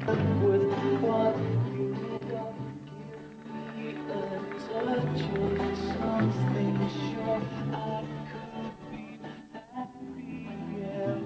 with what you got. Give me a touch of something sure I could be happy. Yeah.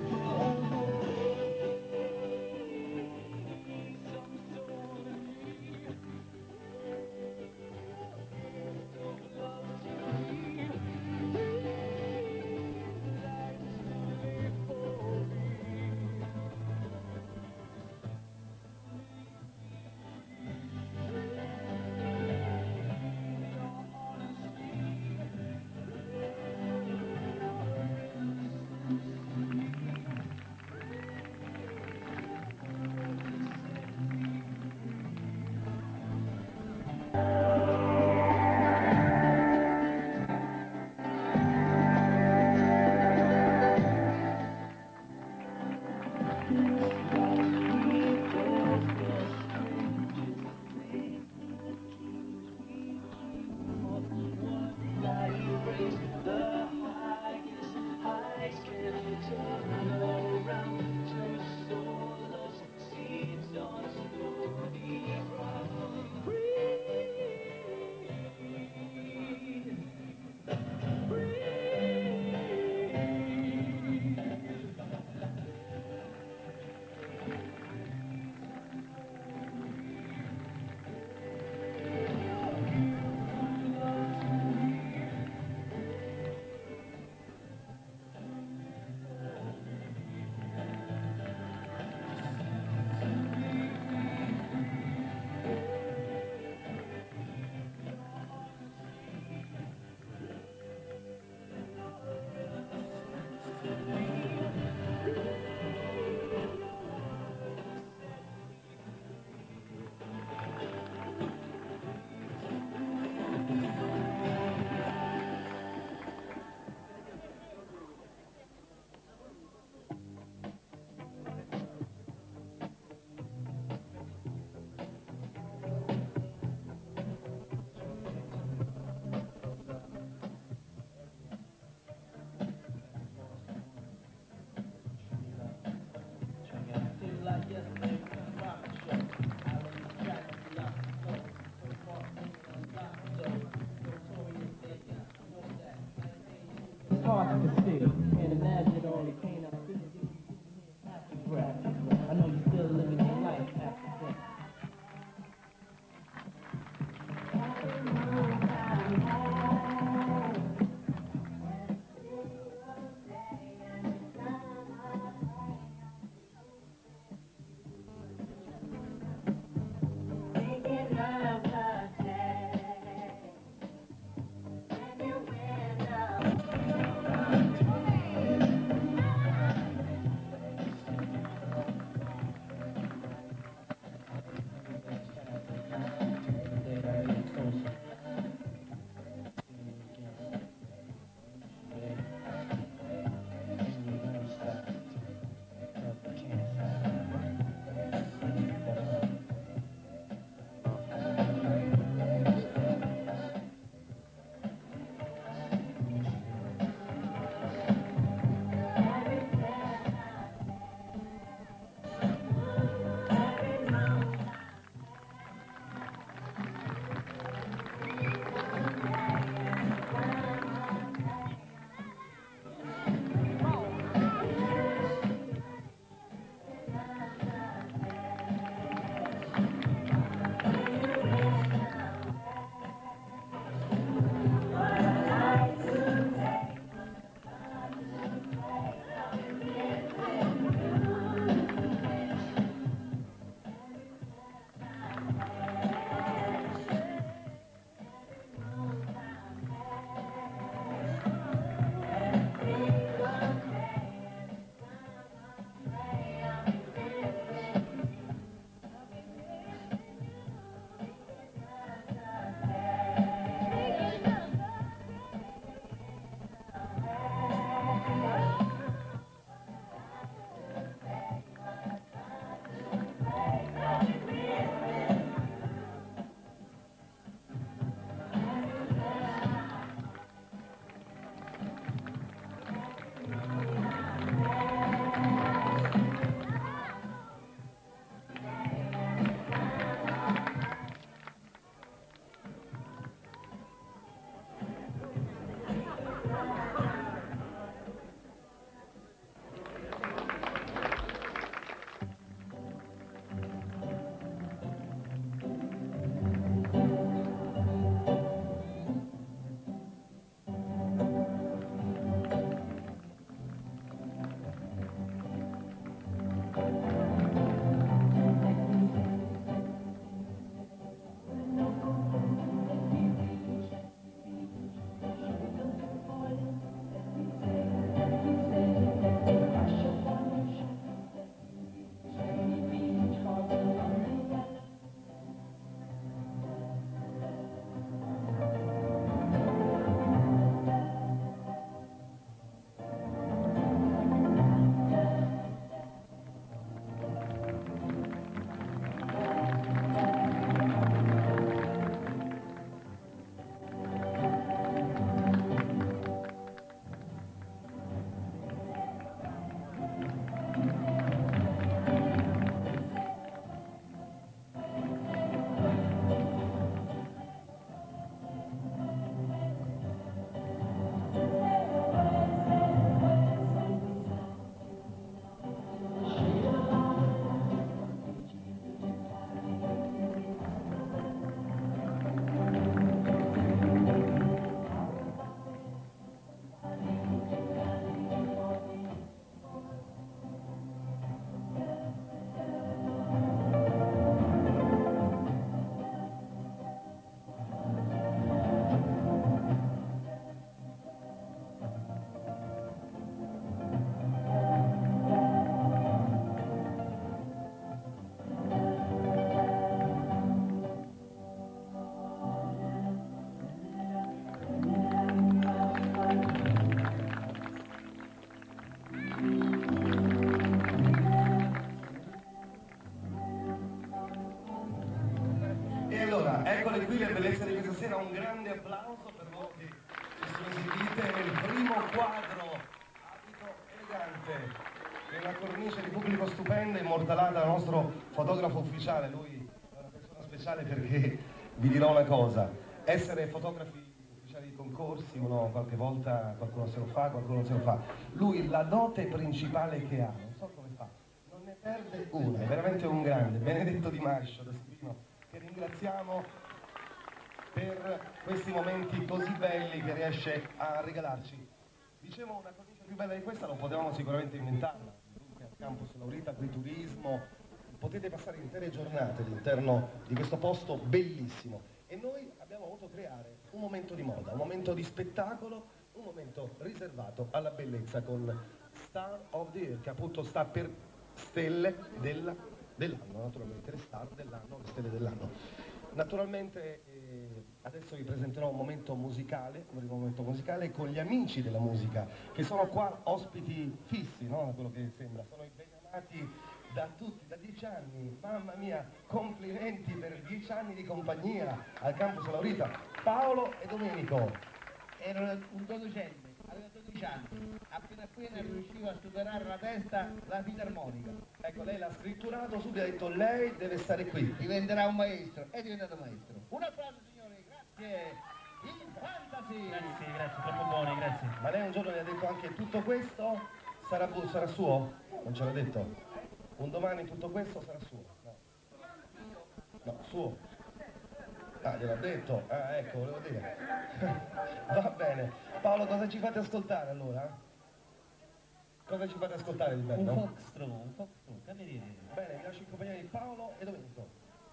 Allora, eccole qui le bellezze di questa sera, un grande applauso per loro che si sono esibite nel primo quadro, abito elegante, nella cornice di pubblico stupendo, immortalata dal nostro fotografo ufficiale. Lui è una persona speciale perché vi dirò una cosa, essere fotografi ufficiali di concorsi, uno qualche volta qualcuno se lo fa, qualcuno non se lo fa. Lui la dote principale che ha, non so come fa, non ne perde una, è veramente un grande, Benedetto Di Mascio, da Sibino, che ringraziamo per questi momenti così belli che riesce a regalarci. Dicevo, una cornice più bella di questa non potevamo sicuramente inventarla. Dunque al Campus Laurita, agriturismo, potete passare intere giornate all'interno di questo posto bellissimo. E noi abbiamo voluto creare un momento di moda, un momento di spettacolo, un momento riservato alla bellezza con Star of the Year, che appunto sta per stelle dell'anno, naturalmente le star dell'anno, le stelle dell'anno. Naturalmente adesso vi presenterò un momento musicale con gli amici della musica, che sono qua ospiti fissi, no? Da quello che sembra, sono i benamati da tutti, da 10 anni, mamma mia, complimenti per 10 anni di compagnia al Campus Laurita, Paolo e Domenico. Ero un dodicenne, aveva 12 anni, appena riuscivo a superare la testa la filarmonica. Ecco, lei l'ha scritturato subito, ha detto lei deve stare qui. Diventerà un maestro, è diventato maestro. Un applauso signori, grazie! In fantasy! Grazie, troppo buoni, grazie. Ma lei un giorno mi ha detto anche tutto questo sarà suo? Non ce l'ha detto? Un domani tutto questo sarà suo? No. No, suo. Ah, gliel'ha detto? Ah, ecco, volevo dire. Va bene. Paolo, cosa ci fate ascoltare allora? Cosa ci fate ascoltare di bello? Un foxtrot, cameriere. Bene, vi lascio in compagnia di Paolo e Domenico.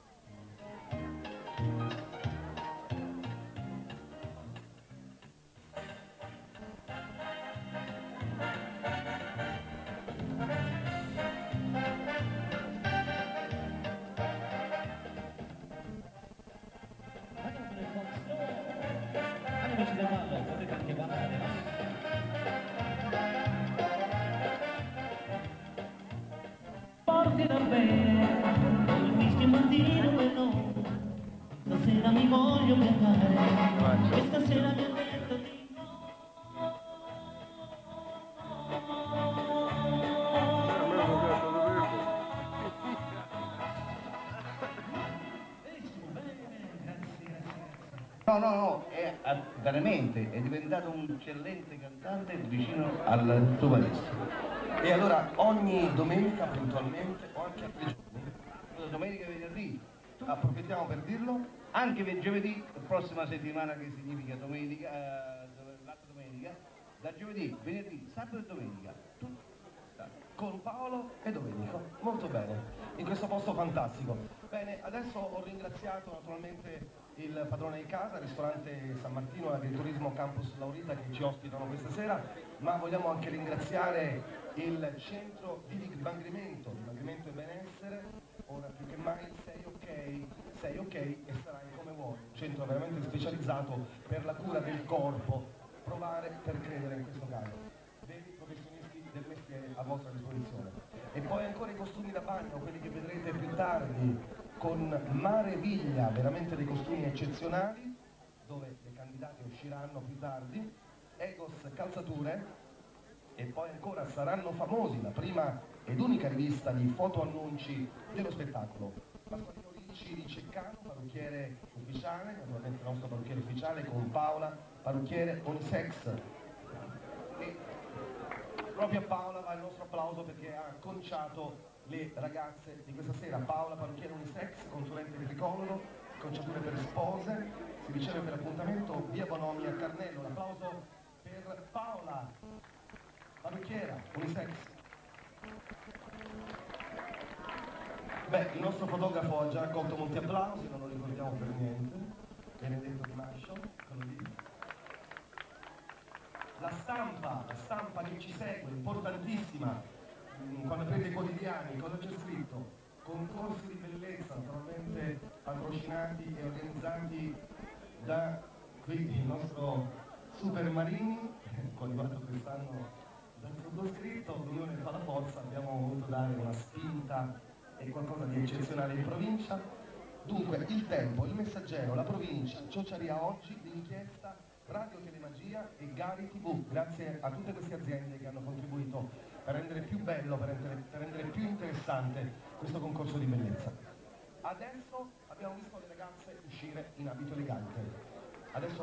Amici del ballo, potete anche ballare. Porti da bene, il whisky mattino e no. Stasera mi voglio piantare, questa sera mi ha detto di no. No, veramente è diventato un eccellente cantante vicino al suo maestro. E allora ogni domenica puntualmente o anche altri giorni Domenica e venerdì, approfittiamo per dirlo. anche per giovedì, prossima settimana che significa domenica, l'altra domenica, da giovedì, venerdì, sabato e domenica, tutto Con Paolo e Domenico, molto bene, in questo posto fantastico. Bene, adesso ho ringraziato naturalmente il padrone di casa, il ristorante San Martino e l'agriturismo Campus Laurita che ci ospitano questa sera, ma vogliamo anche ringraziare il centro di dimagrimento e benessere, ora più che mai sei ok e sarai come vuoi, un centro veramente specializzato per la cura del corpo, provare per credere in questo caso. Veri professionisti del mestiere a vostra disposizione. E poi ancora i costumi da bagno, quelli che vedrete più tardi, con Mare Viglia, veramente dei costumi eccezionali, dove le candidate usciranno più tardi, Egos Calzature, e poi ancora Saranno Famosi, la prima ed unica rivista di fotoannunci dello spettacolo. Pasqualino Ricci di Ceccano, parrucchiere ufficiale, naturalmente il nostro parrucchiere ufficiale, con Paola, parrucchiere unisex. E proprio a Paola va il nostro applauso perché ha conciato le ragazze di questa sera. Paola, parrucchiere unisex, consulente di tricoloro, conciature per spose, si riceve per appuntamento via Bonomi a Carnello. Un applauso per Paola, parrucchiera unisex. Beh, il nostro fotografo ha già raccolto molti applausi, non lo ricordiamo per niente. Benedetto Di Mascio, eccolo lì. La stampa che ci segue, importantissima, quando prende i quotidiani, cosa c'è scritto? Concorsi di bellezza, naturalmente patrocinati e organizzati da qui il nostro Super Marini, coadiuvato quest'anno dal sottoscritto, l'Unione fa la forza, abbiamo voluto dare una spinta e qualcosa di eccezionale in provincia. Dunque, Il Tempo, Il Messaggero, La Provincia, Ciociaria Oggi, L'Inchiesta, Radio Telemagia e Gari TV. Grazie a tutte queste aziende che hanno contribuito per rendere più bello, per rendere più interessante questo concorso di bellezza. Adesso abbiamo visto le ragazze uscire in abito elegante. Adesso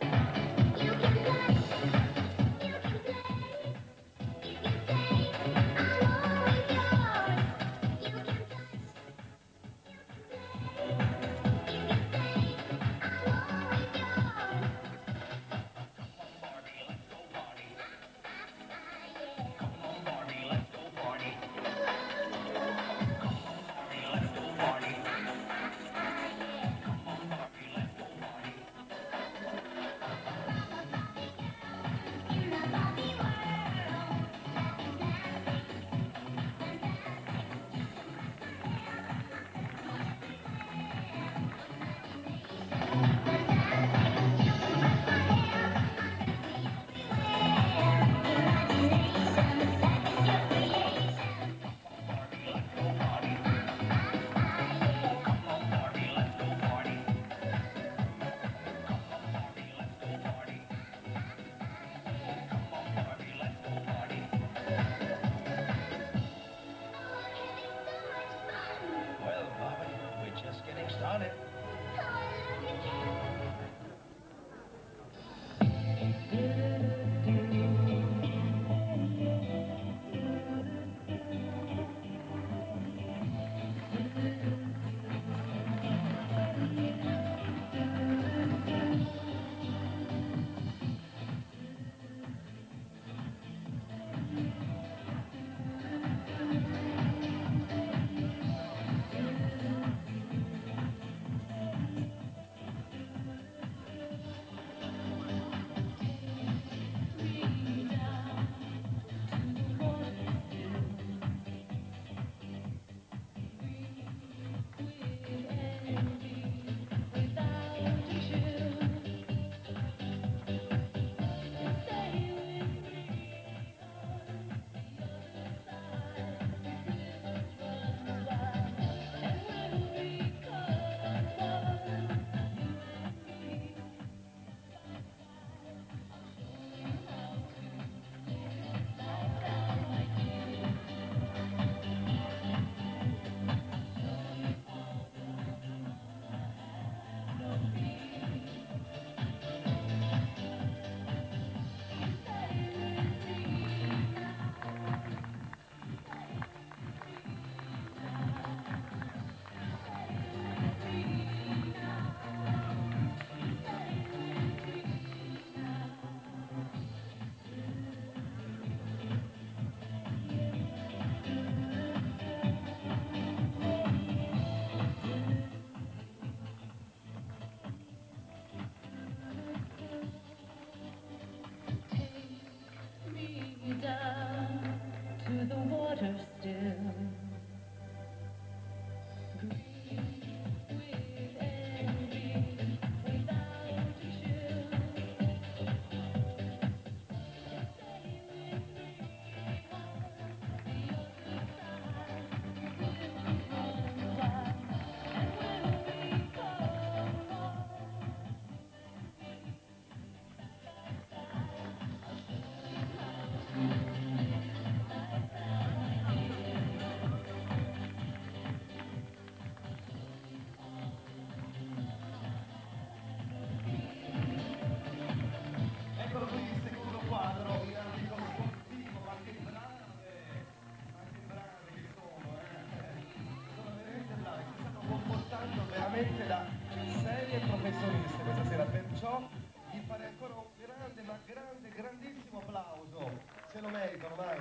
veramente da serie professioniste questa sera, perciò gli farei ancora un grande, ma grande, grandissimo applauso, se lo meritano, mai.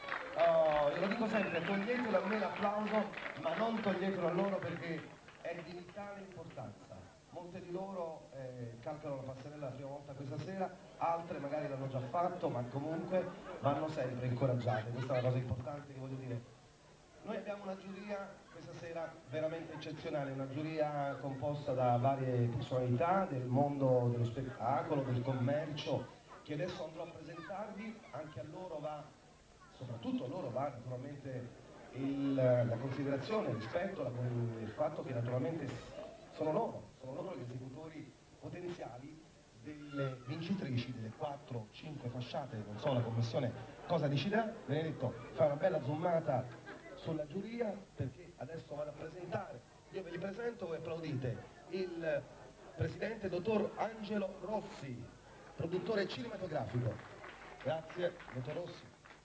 Oh, io lo dico sempre, toglietelo a me l'applauso, ma non toglietelo a loro perché è di vitale importanza. Molte di loro calcano la passerella la prima volta questa sera, altre magari l'hanno già fatto, ma comunque vanno sempre incoraggiate, questa è una cosa importante che voglio dire. Noi abbiamo una giuria questa sera veramente eccezionale, una giuria composta da varie personalità del mondo dello spettacolo, del commercio, che adesso andrò a presentarvi. Anche a loro va, soprattutto a loro va naturalmente la considerazione, il rispetto, il fatto che naturalmente sono loro gli esecutori potenziali delle vincitrici delle 4-5 fasciate, non so la commissione cosa deciderà. Benedetto, fa una bella zoomata sulla giuria, perché adesso vado a presentare, io ve li presento, voi applaudite, il presidente dottor Angelo Rossi, produttore cinematografico. Grazie, dottor Rossi.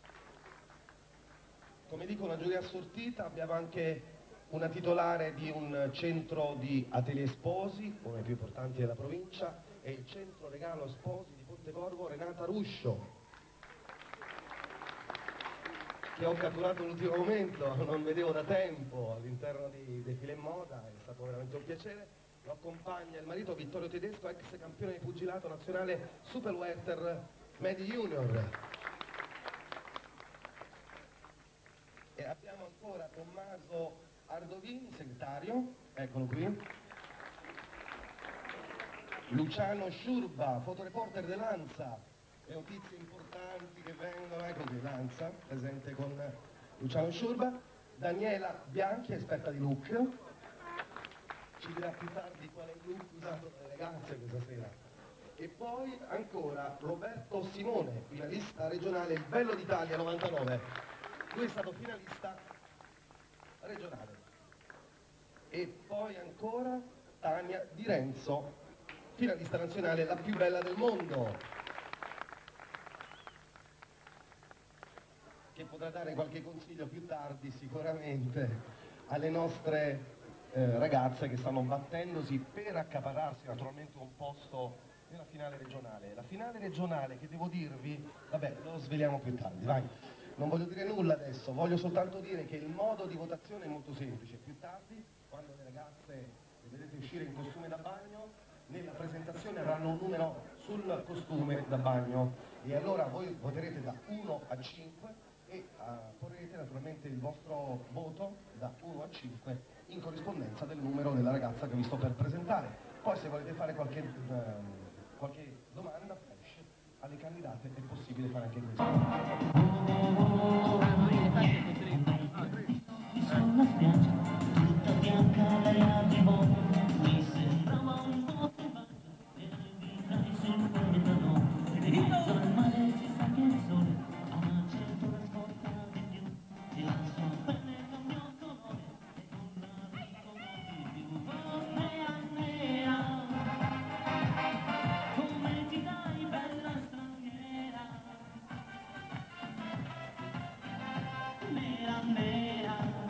Come dico, una giuria assortita, abbiamo anche una titolare di un centro di atelier sposi, uno dei più importanti della provincia, e il centro regalo sposi di Pontecorvo, Renata Ruscio, che ho catturato all'ultimo momento, non vedevo da tempo all'interno di Defilé Moda, è stato veramente un piacere. Lo accompagna il marito Vittorio Tedesco, ex campione di pugilato nazionale Super Welter Medi Junior. E abbiamo ancora Tommaso Ardovini, segretario, eccolo qui. Luciano Sciurba, fotoreporter dell'ANSA, le notizie importanti che vengono, ecco qui l'ANSA, presente con Luciano Sciurba. Daniela Bianchi, esperta di look, ci dirà più tardi qual è il look usato dalle ragazze questa sera. E poi ancora Roberto Simone, finalista regionale Il Bello d'Italia 99. Lui è stato finalista regionale. E poi ancora Tania Di Renzo, finalista nazionale La più bella del mondo, che potrà dare qualche consiglio più tardi sicuramente alle nostre ragazze che stanno battendosi per accaparrarsi naturalmente un posto nella finale regionale. La finale regionale, che devo dirvi, vabbè, lo sveliamo più tardi, vai. Non voglio dire nulla adesso, voglio soltanto dire che il modo di votazione è molto semplice. Più tardi, quando le ragazze le vedete uscire in costume da bagno, nella presentazione avranno un numero sul costume da bagno, e allora voi voterete da 1 a 5 e porrete naturalmente il vostro voto da 1 a 5 in corrispondenza del numero della ragazza che vi sto per presentare. Poi se volete fare qualche domanda flash alle candidate è possibile fare anche questo. Sulla spiaggia, tutta bianca l'aria di Bono, mi sembrava un po' turbato, e vivrai sul corridoio, e in mezzo al mare si sa che il sole ha una cintura sporca di più, e la sua pelle cambiò colore, e non la riconosci più. Oh, nera, nera, come ti dai bella straniera, nera, nera.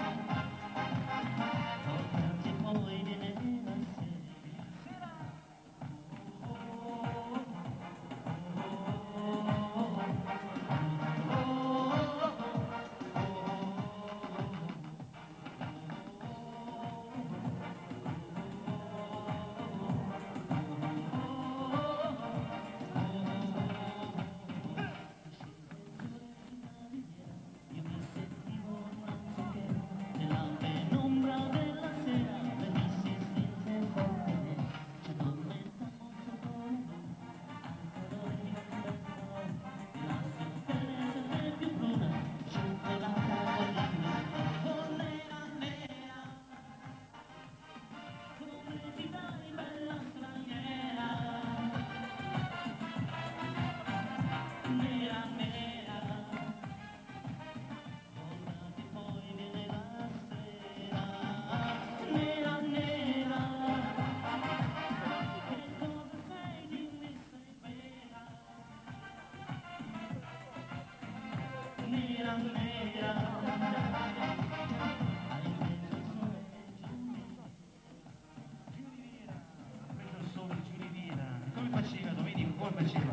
Come faceva Domenico? Come faceva?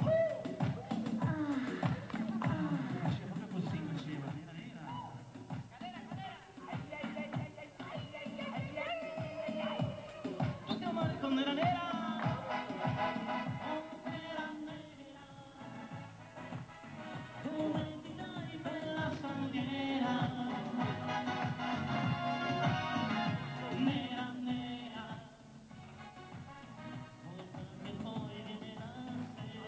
Faceva proprio così, faceva. Andiamo male con nera nera. Oh, nera nera. Come ti dai bella straniera. Nera nera. E poi viene la sera.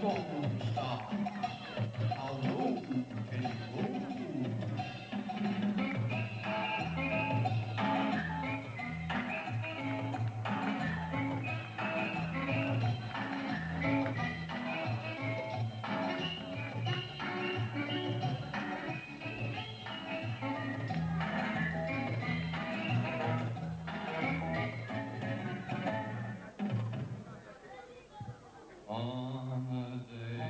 Monster. Hallo, hello. On a day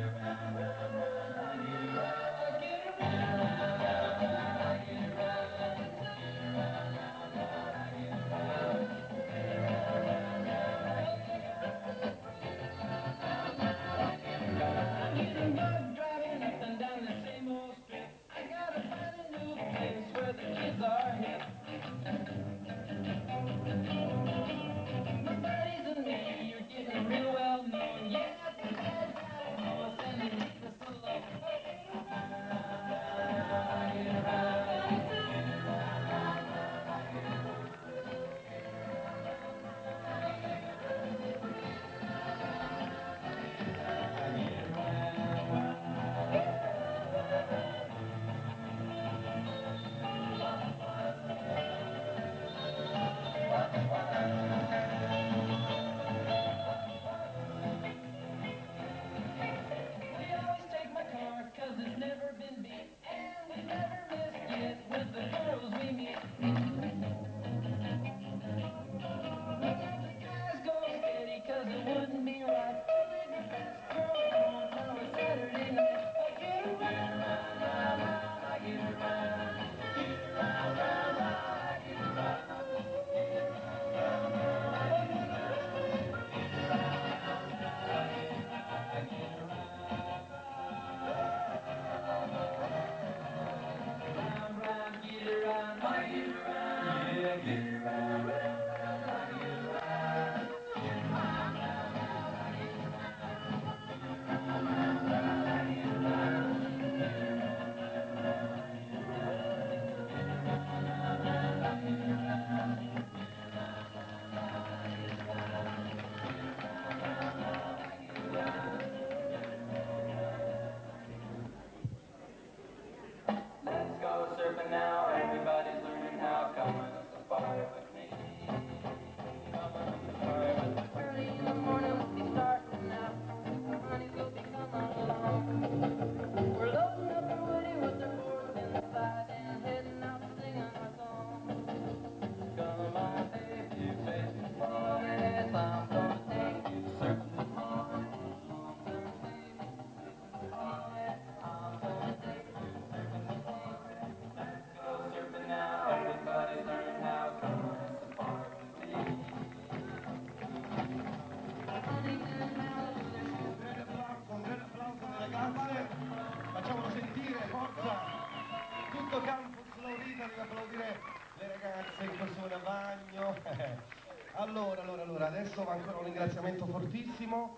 Allora, adesso va ancora un ringraziamento fortissimo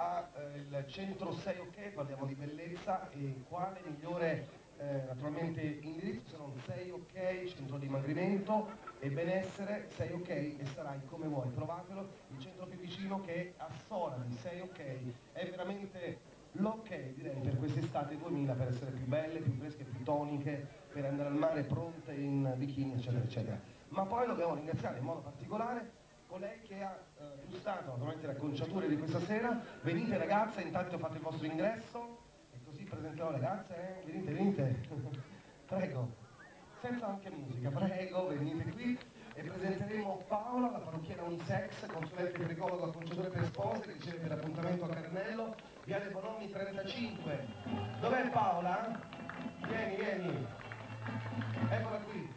al centro 6 OK, parliamo di bellezza, e quale migliore naturalmente indirizzo se non 6 OK, centro di dimagrimento e benessere, 6 OK e sarai come vuoi, provatelo, il centro più vicino che è a Sorani, 6 OK, è veramente l'ok direi per quest'estate 2000, per essere più belle, più fresche, più toniche, per andare al mare pronte in bikini eccetera eccetera. Ma poi dobbiamo ringraziare in modo particolare colei che ha aggiustato naturalmente le acconciature di questa sera. Venite ragazze, intanto fate il vostro ingresso e così presenterò le ragazze, venite, venite, prego, senza anche musica, prego, venite qui e presenteremo Paola, la parrucchiera unisex, consulente tricologo acconciature per spose, che riceve l'appuntamento a Carnello, Viale Bonomi 35. Dov'è Paola? Vieni, vieni, eccola qui.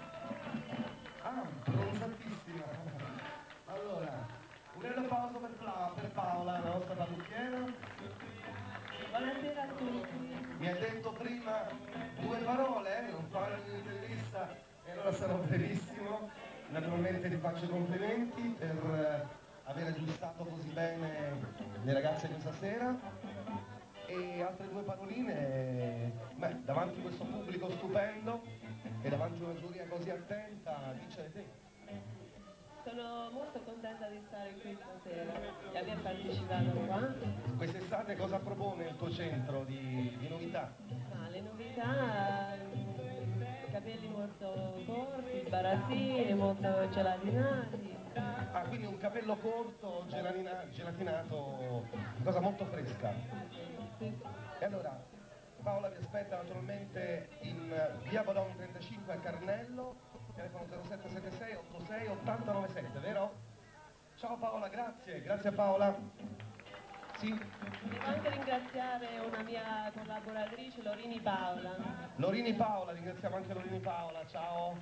Ah, pronunciatissima. Allora, un applauso per Paola, la nostra parrucchiera. Buonasera a tutti. Mi ha detto prima due parole, non fare un'intervista, e allora sarò brevissimo. Naturalmente ti faccio i complimenti per aver aggiustato così bene le ragazze questa sera. E altre due paroline, beh, davanti a questo pubblico stupendo e davanti a una giuria così attenta, dice te. Sono molto contenta di stare qui stasera e aver partecipato qua. Quest'estate cosa propone il tuo centro di novità? Le novità, capelli molto corti, sbarazzini, molto gelatinati. Ah, quindi un capello corto, gelatinato, cosa molto fresca. E allora, Paola vi aspetta naturalmente in via Bonomi 35 a Carnello, telefono 0776 86 897, vero? Ciao Paola, grazie, grazie a Paola. Sì, Devo anche ringraziare una mia collaboratrice, Lorini Paola. Lorini Paola, ringraziamo anche Lorini Paola, ciao.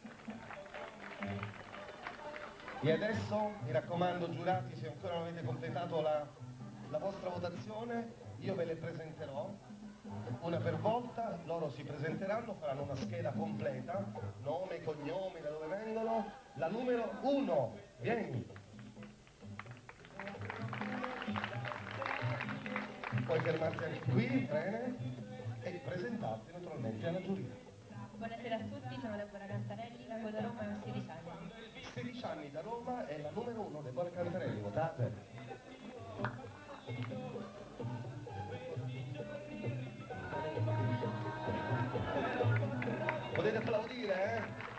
E adesso mi raccomando giurati, se ancora non avete completato la vostra votazione, io ve le presenterò una per volta, loro si presenteranno, faranno una scheda completa, nome, cognomi, da dove vengono. La numero 1, vieni. Puoi fermarti anche qui, bene, e presentarti naturalmente alla giuria. Buonasera a tutti, sono Deborah Cantarelli, vengo da Roma e ho 16 anni. 16 anni da Roma è la numero 1, Deborah Cantarelli, votate. Potete applaudire, eh?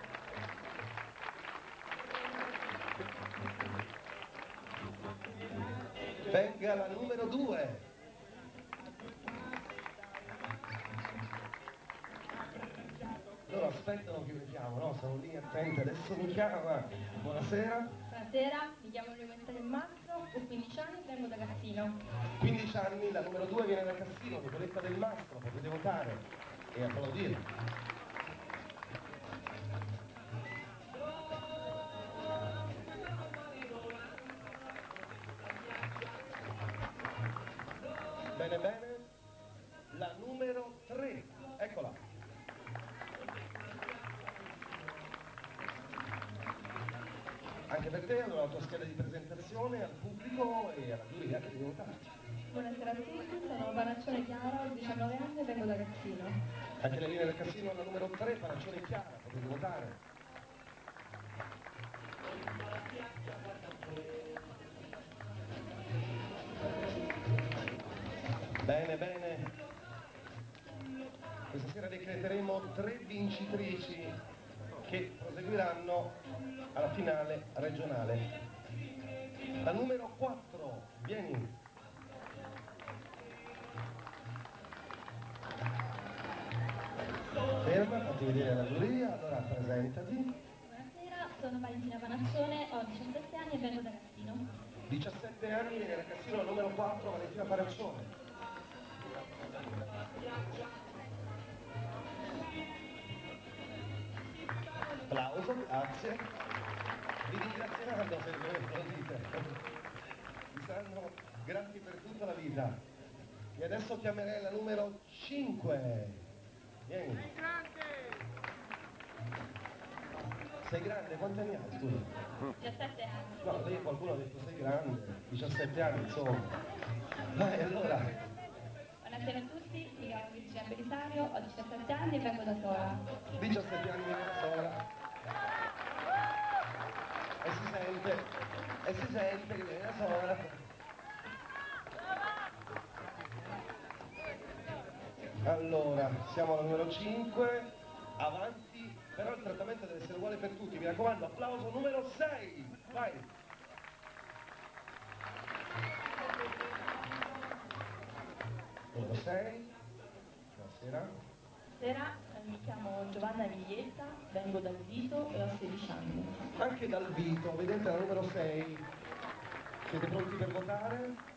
Venga la numero 2. Loro aspettano che mi chiamo, no? Sono lì attenti, adesso mi chiama. Buonasera. Buonasera, mi chiamo Nicoletta Del Mastro, ho 15 anni e vengo da Cassino. 15 anni, la numero 2 viene da Cassino, Nicoletta Del Mastro, potete votare e applaudire. Bene, bene. La numero 3, eccola. Anche per te, allora la tua scheda di presentazione al pubblico e alla giuria che devi votarti. Buonasera a tutti, sono Panaccione Chiara, ho 19 anni e vengo da Cassino. Anche la linea del Cassino alla numero 3, Panaccione Chiara, potete votare. Bene, bene. Questa sera decreteremo 3 vincitrici che proseguiranno alla finale regionale. La numero 4, vieni. Ferma, fatti vedere la giuria, allora presentati. Buonasera, sono Valentina Panaccione, ho 17 anni e vengo da Cassino. 17 anni nella Cassino, la numero 4, Valentina Panaccione. Applauso, grazie. Vi ringrazieranno se voi applaudite. Vi saranno grati per tutta la vita. E adesso chiamerei la numero 5. Vieni. Sei grande? Quanti anni hai, scusa? 17 anni. No, lei qualcuno ha detto sei grande, 17 anni, insomma. Vai, allora. Buonasera a tutti, mi chiamo Virginia Belisario, ho 17 anni e vengo da Sora. 17 anni da sola. E si sente che viene da sola. Allora, siamo alla numero 5, avanti, però il trattamento deve essere uguale per tutti, mi raccomando, applauso numero 6, vai! Numero 6, buonasera. Buonasera, mi chiamo Giovanna Viglietta, vengo dal Vito e ho 16 anni. Anche dal Vito, vedete la numero 6, siete pronti per votare?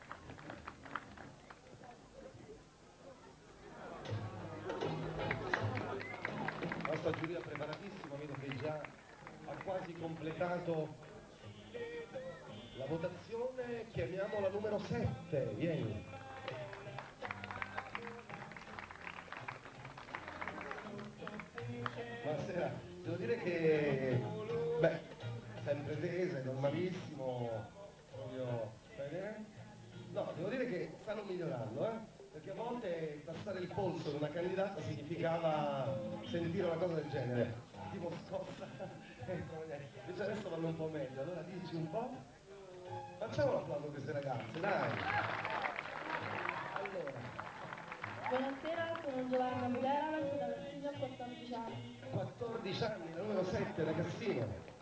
La nostra giuria preparatissima, vedo che già ha quasi completato la votazione, chiamiamo la numero 7, vieni. Buonasera, devo dire che, beh, sempre tesa, è normalissimo, proprio, bene? No, devo dire che stanno migliorando, perché a volte tassare il polso di una candidata significava sentire una cosa del genere, tipo scossa, invece adesso vanno un po' meglio, allora dici un po'? Facciamo un applauso a queste ragazze, dai! Allora, Buonasera, sono Giovanna Mulera, vengo da Cassino, ho 14 anni. 14 anni, la numero 7 da Cassino.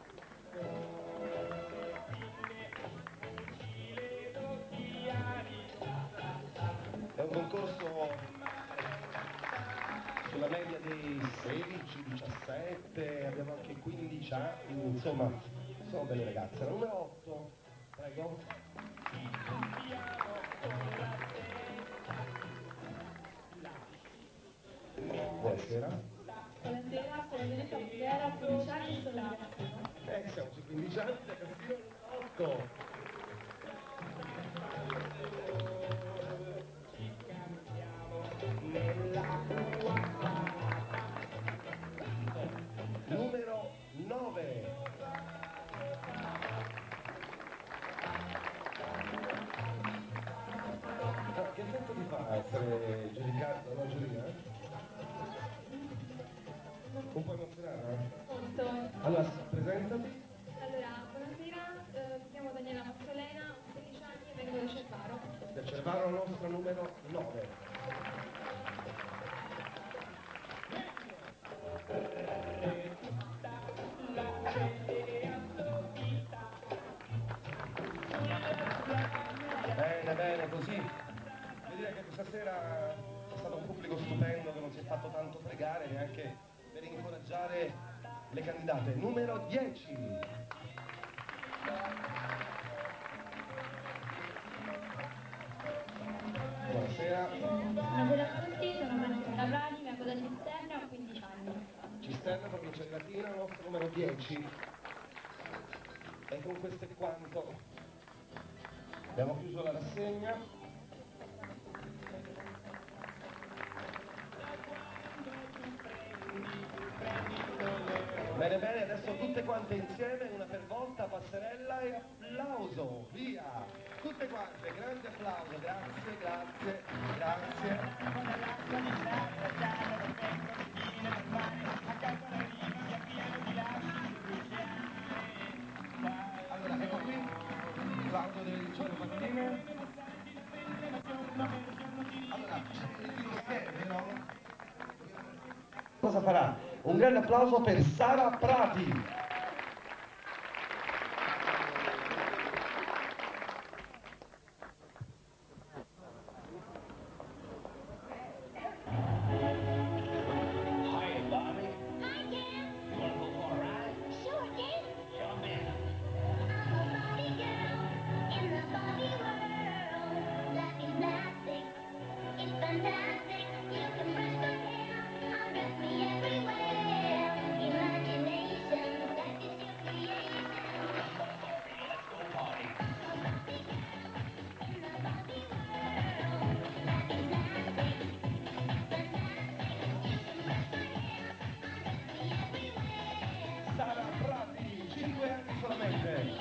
È un concorso sulla media dei 16, 17, abbiamo anche 15 anni, insomma, sono belle ragazze. La numero 8, prego. Buonasera. Buonasera, sono Benetta Pugliera, 15 anni e sono di Cassino. Siamo su 15 anni, da Cassino 8. Numero 9. Che effetto ti fa essere giudicato dalla giuria? Un po' emozionata? Molto. Allora, presentati. Allora, buonasera, mi chiamo Daniela Mazzolena, ho 16 anni e vengo da Cervaro. Da Cervaro, nostro numero 9. Bene, bene, così. Devo dire che questa sera è stato un pubblico stupendo che non si è fatto tanto fregare neanche per incoraggiare le candidate. Numero 10. Buonasera. Buonasera a tutti, sono Valentina Prati, vengo da Cisterna, ho 15 anni. Cisterna, provincia di Latina, nostro numero 10. E con questo è quanto. Abbiamo chiuso la rassegna. Bene, bene, adesso tutte quante insieme, una per volta, passerella e applauso, via! Tutte quante, grande applauso, grazie, grazie, grazie. Allora, ecco qui, Claudio del liceo Martine. Allora, cosa farà? Un grande applauso per Sara Prati. Sara Prati, 5 anni solamente.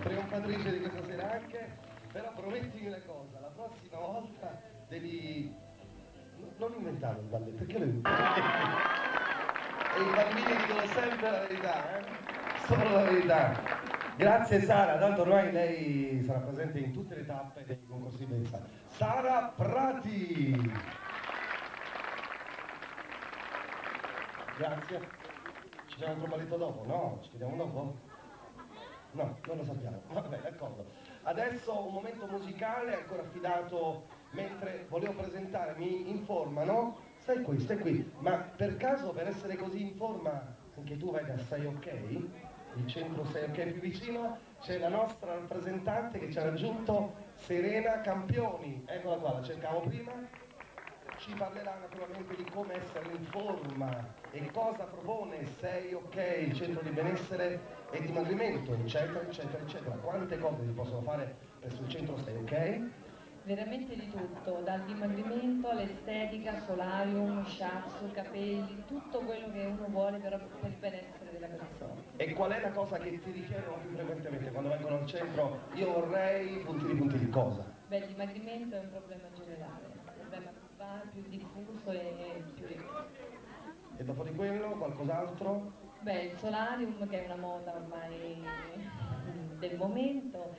trionfatrice di questa sera anche, però promettimi una cosa, la prossima volta devi non inventare il balletto, perché lo inventi? E i bambini dicono sempre la verità, solo la verità. Grazie Sara, tanto ormai lei sarà presente in tutte le tappe dei concorsi di bellezza. Sara Prati. Grazie. Ci c'è un altro balletto dopo? No? Ci vediamo dopo? No, non lo sappiamo. Vabbè, d'accordo. Adesso un momento musicale ancora affidato mentre volevo presentare, mi informano. Stai qui. Ma per caso, per essere così in forma, anche tu vai da Sei Ok? Il centro Sei Ok più vicino, c'è la nostra rappresentante che ci ha raggiunto, Serena Campioni. Eccola qua, la cercavo prima. Ci parlerà naturalmente di come essere in forma e cosa propone Sei Ok, il centro di benessere e dimagrimento, eccetera, eccetera, eccetera. Quante cose si possono fare presso il centro Sei Ok? Veramente di tutto, dal dimagrimento all'estetica, solarium, shiatsu, capelli, tutto quello che uno vuole per il benessere della persona. E qual è la cosa che ti richiedono più frequentemente quando vengono al centro? Io vorrei puntini cosa? Beh, il dimagrimento è un problema generale, un problema più vario, più diffuso e più ricco. E dopo di quello qualcos'altro? Beh, il solarium che è una moda ormai del momento,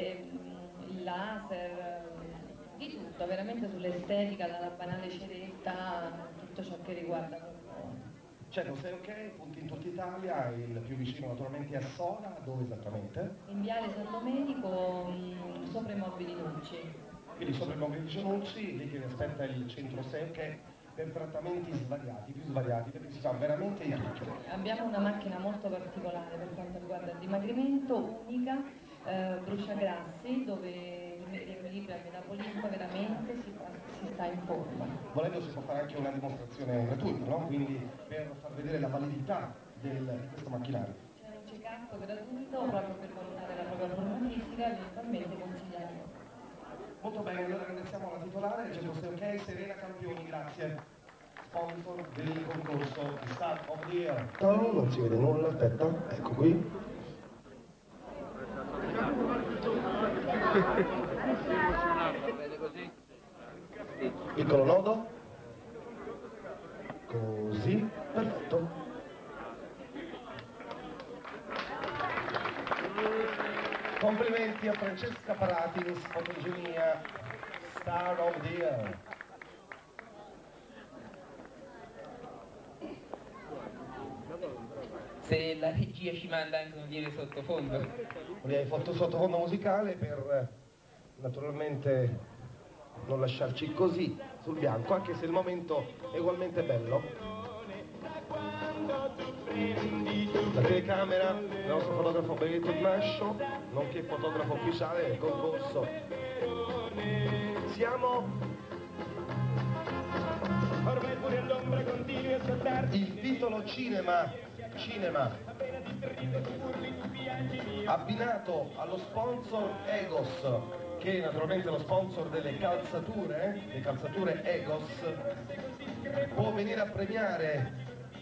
il laser, di tutto, veramente sull'estetica, dalla banale ceretta a tutto ciò che riguarda il corpo. Certo, Sei Ok, punti in tutta Italia, il più vicino naturalmente è a Sora, dove esattamente? In Viale San Domenico, sopra i mobili Nucci. Quindi sopra il mobile di Gianuzzi, lì che vi aspetta il centro Sei Ok per trattamenti svariati, più svariati, perché si fa veramente di tutto. Abbiamo una macchina molto particolare per quanto riguarda il dimagrimento, unica, bruciagrassi, dove riequilibra il metabolismo, veramente si sta in forma. Volendo si può fare anche una dimostrazione gratuita, no? Quindi per far vedere la validità di questo macchinario. C'è un check-up gratuito proprio per valutare la propria forma fisica, eventualmente consigliato. Molto bene, allora ringraziamo la titolare, il centro Sei Ok, Serena Campioni, grazie. Sponsor del concorso di Star of the Year. No, non si vede nulla, aspetta, ecco qui. Piccolo nodo. Così, perfetto. Complimenti a Francesca Parati, Miss Fotogenia Star of the Year. Se la regia ci manda anche un lieve sottofondo. Lì hai fatto sottofondo musicale per naturalmente non lasciarci così sul bianco, anche se il momento è ugualmente bello. La telecamera del nostro fotografo Benedetto Di Mascio, nonché fotografo ufficiale del concorso. Siamo il titolo cinema abbinato allo sponsor Egos, che è naturalmente lo sponsor delle calzature, le calzature Egos, può venire a premiare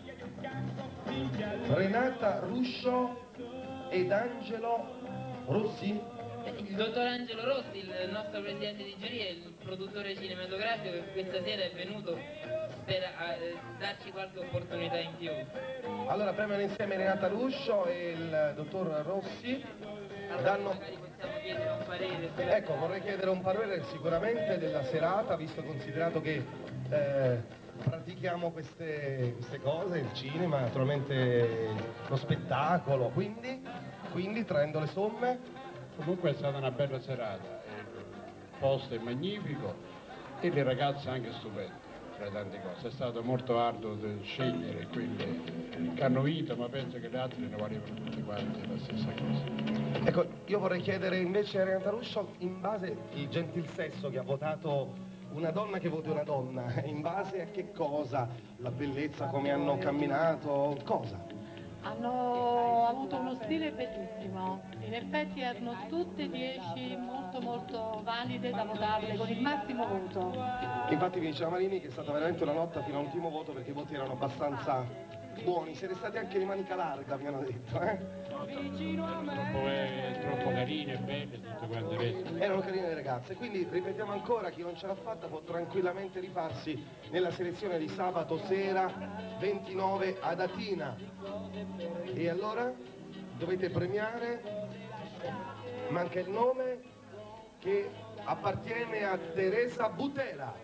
Renata Ruscio ed Angelo Rossi. Il dottor Angelo Rossi, il nostro presidente di giuria, il produttore cinematografico, che questa sera è venuto per darci qualche opportunità in più. Allora premiano insieme Renata Ruscio e il dottor Rossi. Danno... Magari possiamo chiedere un parere. Ecco, vorrei chiedere un parere sicuramente della serata, visto e considerato che pratichiamo queste cose, il cinema, naturalmente lo spettacolo, quindi traendo le somme. Comunque è stata una bella serata, il posto è magnifico e le ragazze anche stupende, tra tante cose. È stato molto arduo scegliere quelle che hanno vinto, ma penso che le altre ne valevano tutte quante la stessa cosa. Ecco, io vorrei chiedere invece a Renata Ruscio, in base al gentil sesso che ha votato una donna che voti una donna, in base a che cosa? La bellezza, come hanno camminato, cosa? Hanno avuto uno stile bellissimo, in effetti erano tutte 10 molto valide da votarle con il massimo voto. Infatti mi diceva Marini che è stata veramente una lotta fino all'ultimo voto perché i voti erano abbastanza buoni, siete stati anche di manica larga, mi hanno detto, Troppo carine e belle, tutte quante le Erano carine le ragazze, quindi ripetiamo ancora, chi non ce l'ha fatta può tranquillamente rifarsi nella selezione di sabato sera 29 ad Atina. E allora dovete premiare, manca il nome, che appartiene a Teresa Butera.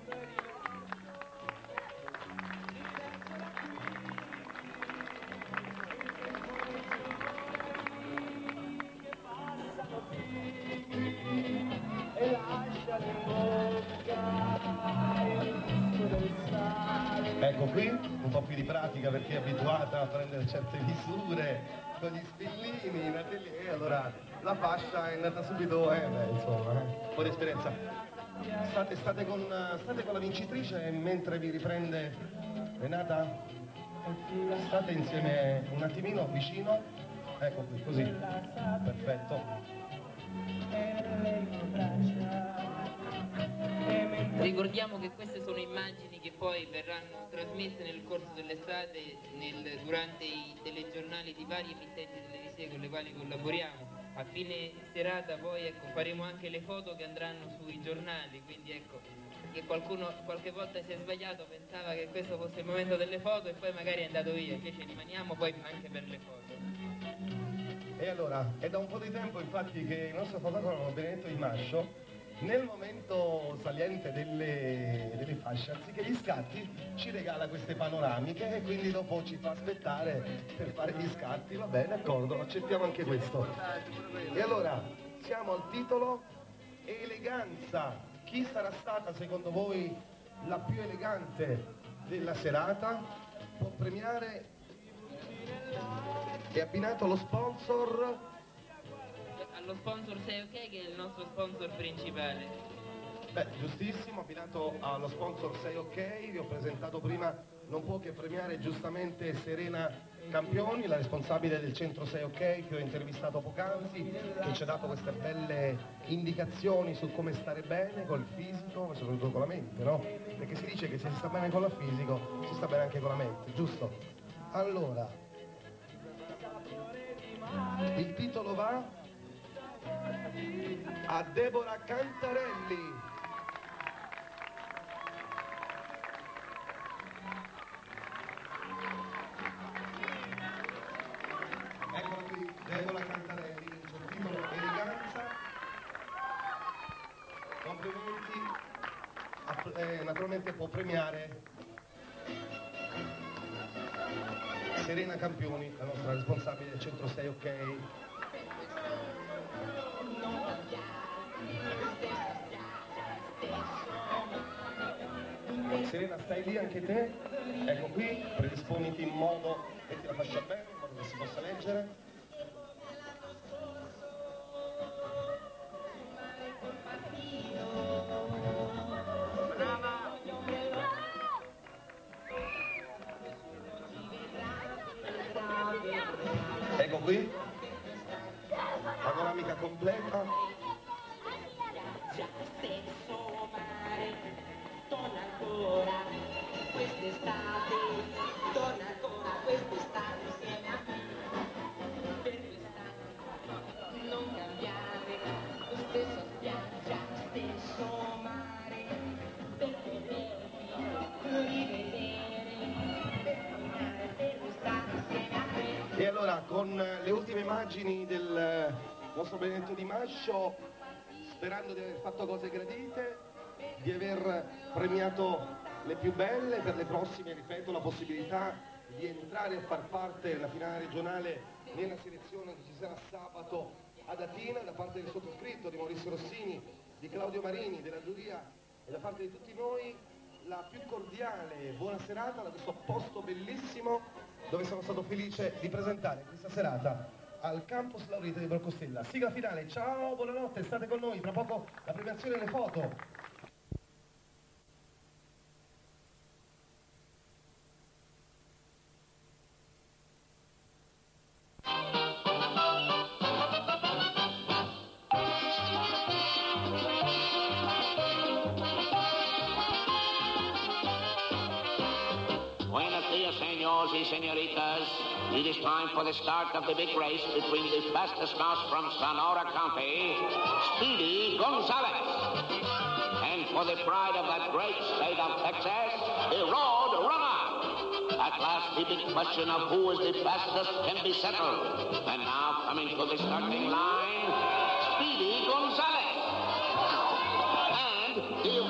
Ecco qui, un po' più di pratica perché è abituata a prendere certe misure con gli spillini in atelier, allora la fascia è andata subito, un po' di esperienza. State con la vincitrice mentre vi riprende Renata? State insieme un attimino vicino, ecco qui, così, perfetto. Ricordiamo che queste sono immagini che poi verranno trasmesse nel corso dell'estate durante i telegiornali di varie emittenti televisive con le quali collaboriamo. A fine serata poi faremo anche le foto che andranno sui giornali, quindi ecco, perché qualcuno qualche volta si è sbagliato, pensava che questo fosse il momento delle foto e poi magari è andato via, invece rimaniamo poi anche per le foto. E allora, è da un po' di tempo infatti che il nostro fotografo Benedetto Di Mascio, nel momento saliente delle fasce, anziché gli scatti, ci regala queste panoramiche e quindi dopo ci fa aspettare per fare gli scatti. Va bene, d'accordo, accettiamo anche questo. E allora, siamo al titolo Eleganza. Chi sarà stata secondo voi la più elegante della serata? Può premiare, è abbinato allo sponsor. Allo sponsor 6 OK, che è il nostro sponsor principale. Beh, giustissimo, abbinato allo sponsor 6 OK, vi ho presentato prima, non può che premiare giustamente Serena Campioni, la responsabile del centro 6 OK che ho intervistato poc'anzi, che ci ha dato queste belle indicazioni su come stare bene col fisico e soprattutto con la mente, no? Perché si dice che se si sta bene con il fisico si sta bene anche con la mente, giusto? Allora, il titolo va a Deborah Cantarelli. Eccola qui, Deborah Cantarelli, il suo titolo Eleganza. Complimenti, naturalmente può premiare Serena Campioni, la nostra responsabile del centro 6 OK. Serena, stai lì anche te? Ecco qui, predisponiti in modo, metti la fascia bene, in modo che si possa leggere. Ecco qui, panoramica completa. Torna ancora quest'estate insieme a me, per quest'anno non cambiare, lo stesso spiaggia, lo stesso mare, per vedervi, rivedere, per sognare, per restare insieme a me. E allora con le ultime immagini del nostro Benedetto Di Mascio, sperando di aver fatto cose gradite, di aver premiato le più belle, per le prossime, ripeto, la possibilità di entrare a far parte della finale regionale nella selezione che ci sarà sabato ad Atina, da parte del sottoscritto, di Maurizio Rossini, di Claudio Marini, della giuria e da parte di tutti noi, la più cordiale buona serata da questo posto bellissimo dove sono stato felice di presentare questa serata al Campus Laurita di Borcostella. Sigla finale, ciao, buonanotte, state con noi, tra poco la premiazione e le foto. Buenos días, señores y señoritas. It is time for the start of the big race between the fastest mouse from Sonora County, Speedy Gonzales, and for the pride of that great state of Texas, the Road Runner. At last, the big question of who is the fastest can be settled. And now, coming to the starting line, Speedy Gonzales. And the